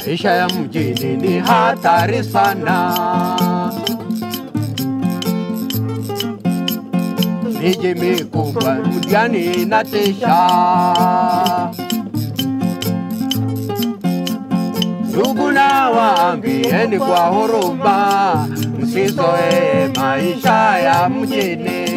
Maisha ya mjini ni hatari sana. Miji mikubwa mjini inatisha. Ndugu na waambieni kwa huruma, msizoe maisha ya mjini.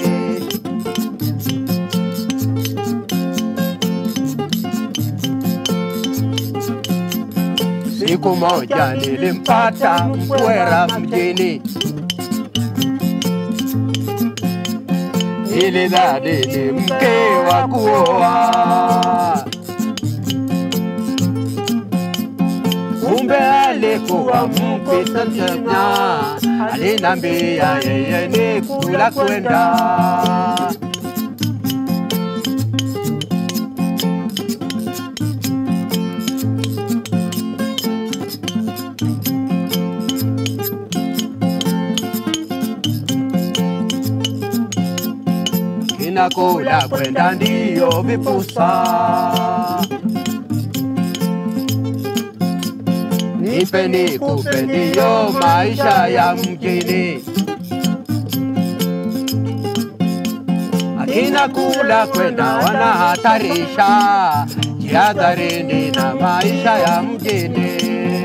Siku moja nilimpata mkwera mjini. Nilidhani ni mke wa kuoa, kumbe alikuwa mpita njia. Alinambia yeye ni kula kwenda. Kinakula kwenda ndiyo vipusa. Nipe nikupe ndiyo maisha ya mjini. Kinakula kwenda wanahatarisha. Jihadharini na maisha ya mjini.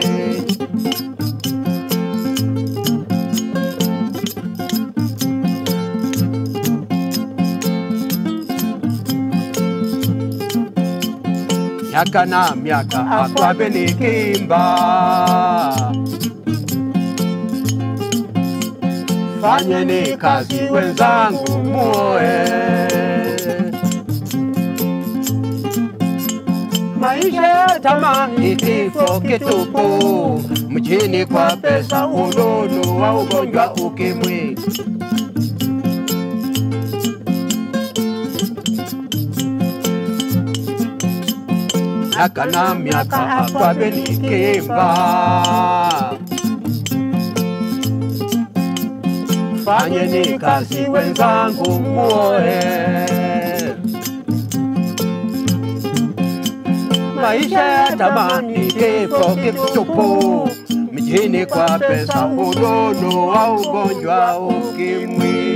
Miaka na miaka akwabe nikimba. Fanyeni kazi wenzangu muoe. Maisha ya tamaa ni kifo kitupu. Mjini kwa pesa ununua ugonjwa ukimwi. Miaka na miaka akwabe nikimba. Fanyeni kazi wenzangu muoe. Maisha ya tamaa ni kifo kitupu. Mjini kwa pesa ununua ugonjwa ukimwi.